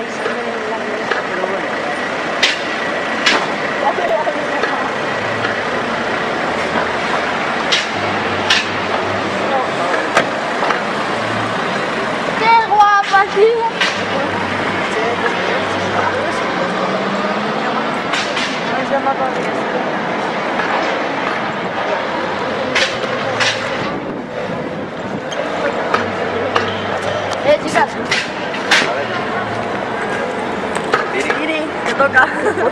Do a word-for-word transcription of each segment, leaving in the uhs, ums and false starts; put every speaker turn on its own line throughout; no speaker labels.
ahí se ve la iglesia, pero bueno.
¡Qué guapa, tío!
No se llama Rodríguez.
Eh, chicas.
A ver. Viri.
Viri, te toca.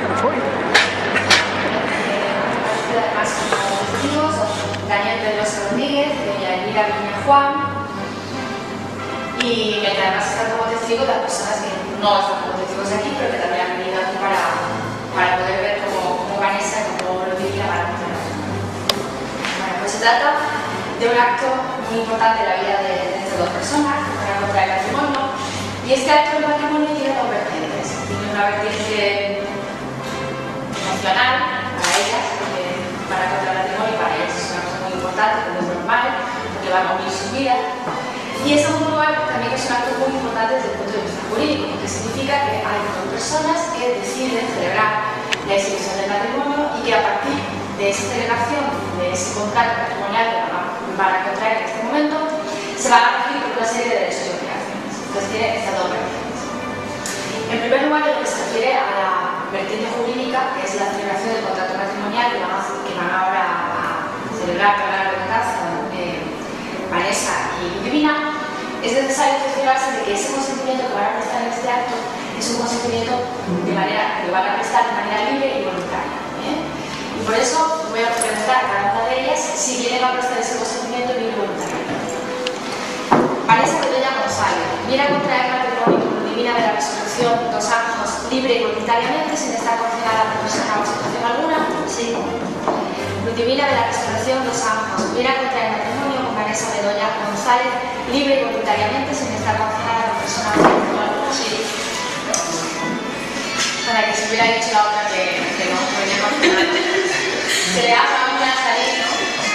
Además, como testigos, Daniel Pedrosa Rodríguez, doña Elvira Viña Juan, y que además están como testigos las personas que no están como testigos de aquí, pero que también han venido aquí para, para poder ver cómo, cómo Vanessa, cómo lo vivía para contar. Bueno, pues se trata de un acto muy importante en la vida de, de estas dos personas, para contra el matrimonio, y este acto del matrimonio tiene dos vertientes. Tiene una vertiente emocional para ellas, porque para contra el matrimonio para ellas es una cosa muy importante, como es normal, porque van a unir su vida. Y en segundo lugar, también es un acto muy importante desde el punto de vista jurídico, que significa que hay dos personas que deciden celebrar la institución del matrimonio y que a partir de esa celebración, de ese contrato matrimonial que van a contraer en este momento, se van a regir por una serie de derechos y obligaciones. Entonces tiene estas dos vertientes. En primer lugar, en lo que se refiere a la vertiente jurídica, que es la celebración del contrato matrimonial que van, a, que van ahora a celebrar para la redundancia eh, Vanessa y Ludivina, es necesario cerciorarse de que ese consentimiento que van a prestar en este acto es un consentimiento de manera, que van a prestar de manera libre y voluntaria. ¿eh? Y por eso voy a preguntar a cada una de ellas si quieren a prestar ese consentimiento libre y voluntario. Vanessa Bedoya González viene a contraer matrimonio con Ludivina de la Resolución dos años libre y voluntariamente sin estar confinada por persona o situación alguna. Sí. Ludivina de la Resolución dos años viene a contraer matrimonio con Vanessa Bedoya González libre y voluntariamente sin estar confinada por persona o situación alguna. Sí. Para que se hubiera dicho la otra que, que no venía confinada. Se le haga una salir, ¿no?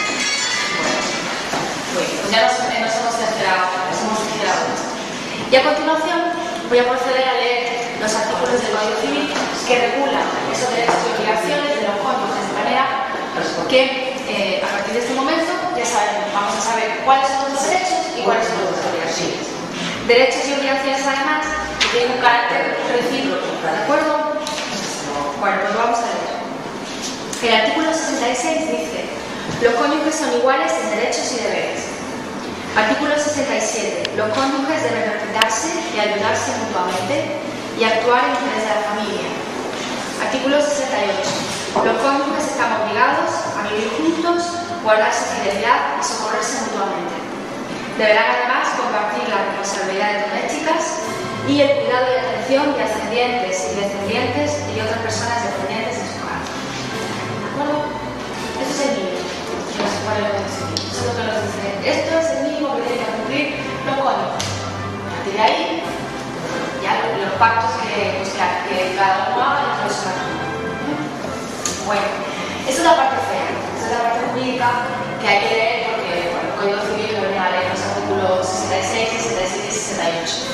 Bueno, pues ya nos, nos hemos cerciorado, nos hemos cerciorado. Y a continuación voy a proceder a leer los artículos del Código Civil que regulan esos derechos y obligaciones de los cónyuges, de manera que eh, a partir de este momento ya sabemos, vamos a saber cuáles son los derechos y cuáles son las obligaciones. Derechos y obligaciones además que tienen un carácter recíproco, ¿de acuerdo? Bueno, pues vamos a leer. El artículo sesenta y seis dice: los cónyuges son iguales en derechos y deberes. Artículo sesenta y siete. Los cónyuges deben respetarse y ayudarse mutuamente y actuar en interés de la familia. Artículo sesenta y ocho. Los cónyuges están obligados a vivir juntos, guardarse fidelidad y socorrerse mutuamente. Deberán además compartir las responsabilidades domésticas y el cuidado y atención de ascendientes y descendientes y otras personas dependientes de su hogar. ¿De acuerdo? Esto es el mínimo. No se puede decir. Eso es lo que nos dice. Esto es el mínimo que tienen que cumplir los cónyuges. A partir de ahí, ya los pactos que, pues, que cada uno haga entre los matrimonios. Bueno, esa es la parte fea. Esa es la parte jurídica que hay que leer porque bueno, el Código Civil lo viene a leer los artículos sesenta y seis, sesenta y siete y sesenta y ocho.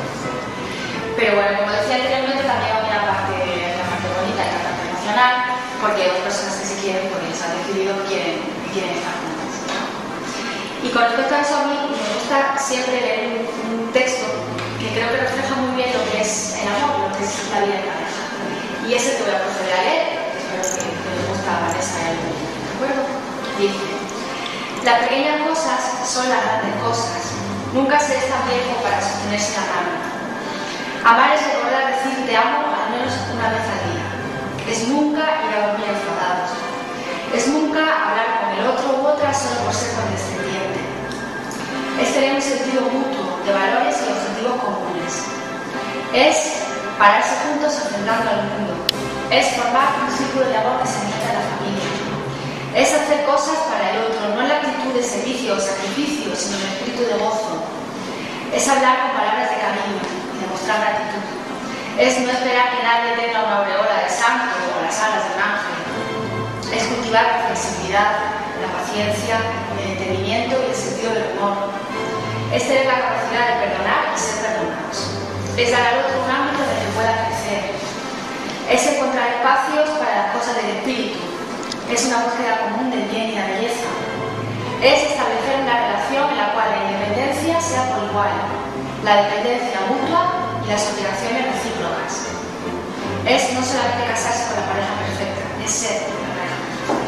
Pero bueno, como decía anteriormente, también hay una parte, la parte bonita y la parte emocional, porque hay dos personas que se quieren, porque se han decidido que quieren, que quieren estar juntas. Y con respecto a eso, a mí me gusta siempre leer un, un texto que creo que refleja muy bien lo que es el amor, lo que es la vida en pareja. Y ese que voy a proceder a leer, espero que, que les guste a Vanessa y a Elvira. ¿De acuerdo? Dice: las pequeñas cosas son las grandes cosas. Nunca se es tan viejo para sostenerse la mano. Amar es recordar decir te amo al menos una vez al día. Es nunca ir a dormir enfadados. Es nunca hablar con el otro u otra solo por ser condescendiente. Es tener un sentido mutuo de valores y objetivos comunes. Es pararse juntos enfrentando al mundo. Es formar un círculo de amor que se necesita en la familia. Es hacer cosas para el otro, no en la actitud de servicio o sacrificio, sino en el espíritu de gozo. Es hablar con palabras de cariño y demostrar gratitud. Es no esperar que nadie tenga una aureola de santo o las alas de un ángel. Es cultivar la flexibilidad, la paciencia, el entendimiento y el sentido del humor. Es tener la capacidad de perdonar y ser perdonados. Es dar al otro un ámbito de espacios para las cosas del espíritu. Es una búsqueda común del bien y la belleza. Es establecer una relación en la cual la independencia sea por igual, la dependencia mutua y las obligaciones recíprocas. Es no solamente casarse con la pareja perfecta, es ser la pareja perfecta.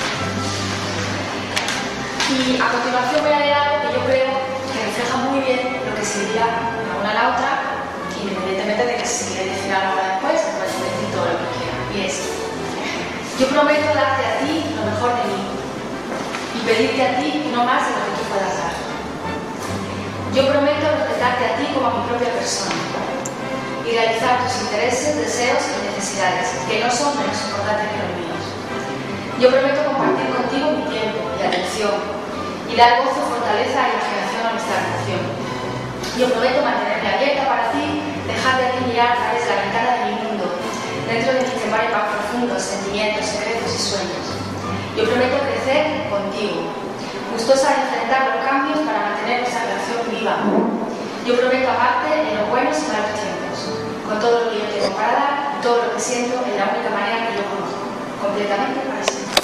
Y a continuación voy a leer algo que yo creo que refleja muy bien lo que se diría la una a la otra, independientemente de que si quiere decir algo después, pues decir todo lo que quiera. Y es: yo prometo darte a ti lo mejor de mí y pedirte a ti no más de lo que tú puedas dar. Yo prometo respetarte a ti como a mi propia persona y realizar tus intereses, deseos y necesidades, que no son menos importantes que los míos. Yo prometo compartir contigo mi tiempo y atención y dar gozo, fortaleza e imaginación a nuestra relación. Yo prometo mantenerme abierta para ti, dejar de ti mirar a través de la ventana de mi mundo, dentro de mis temores más profundos, sentimientos, secretos y sueños. Yo prometo crecer contigo, gustosa de enfrentar los cambios para mantener nuestra relación viva. Yo prometo amarte en los buenos y malos tiempos, con todo lo que yo tengo para dar y todo lo que siento en la única manera que yo conozco, completamente para siempre.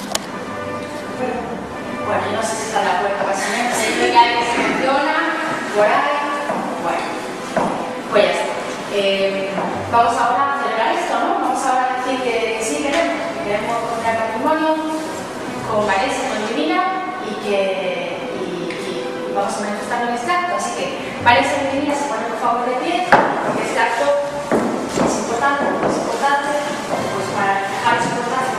Bueno, yo no sé si está la puerta para siempre, siempre que alguien se menciona, por ahí, bueno, pues ya está. Eh, vamos ahora a celebrar esto, ¿no? Vamos ahora a decir que, que sí queremos, que queremos contraer matrimonio con Vanessa, con Divina, y que y, y vamos a manifestarlo en este acto. Así que Vanessa y Divina se ponen por favor de pie, porque este acto es importante, es importante, pues para reflejar su importancia.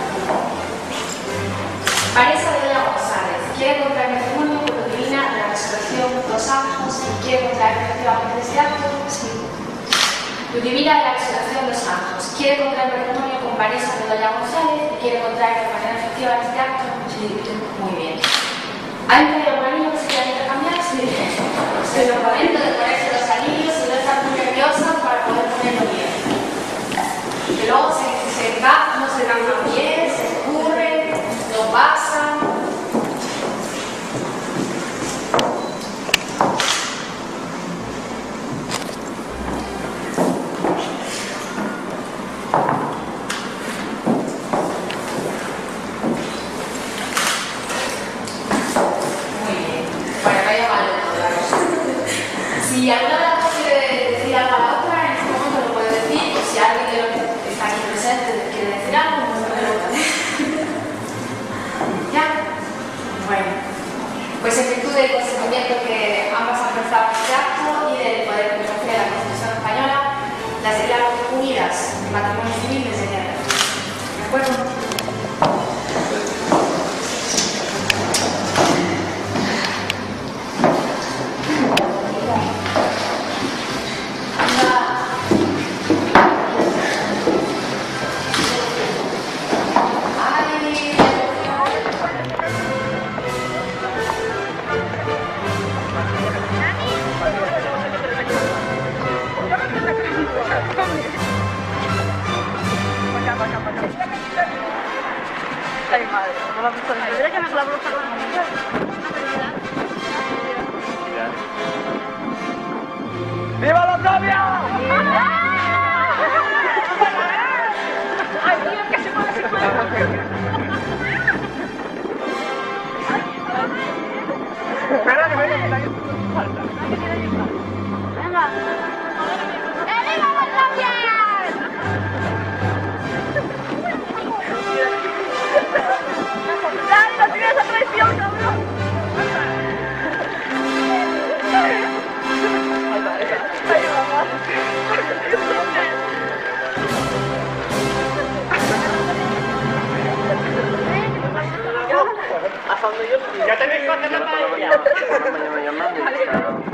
Vanessa Bedoya González quiere contraer matrimonio con Divina de la Resurrección Dos Ángeles y quiere contraer efectivamente este acto. Sí. Ludivina de la Resurrección Dos Ángeles quiere contraer matrimonio con Vanessa Bedoya González y quiere contraer de manera efectiva este acto. Sí, muy bien. ¿Hay un pedido por anillo que se quiera intercambiar? Sí. Estoy en el momento de ponerse los anillos y no estar muy nerviosa para poder ponerlo bien. Que luego se, se va, no se cambia bien, se escurre, no pasa. Si alguna de las dos quiere decir algo a la otra, en este momento lo puede decir, o si alguien de los que está aquí presente quiere decir algo, no me lo puede decir. ¿Ya? Bueno, pues en virtud del consentimiento que ambas han prestado en este acto y del poder que confiere la Constitución Española, las declaro unidas en matrimonio civil desde el día de hoy. ¿De acuerdo?
Ay, madre, no la he visto ni siquiera que me la bruja con la mujer. ¡Viva los novios! ¡Ay, tío, que se puede, se puede! Espera, que venga, que está ahí. Venga. ¡Eh, viva los novios! ¡Dale, no tienes esa traición, cabrón! ¡Ay, mamá! ¿Hasta dónde yo? ¿Ya tenéis cosas en la paella?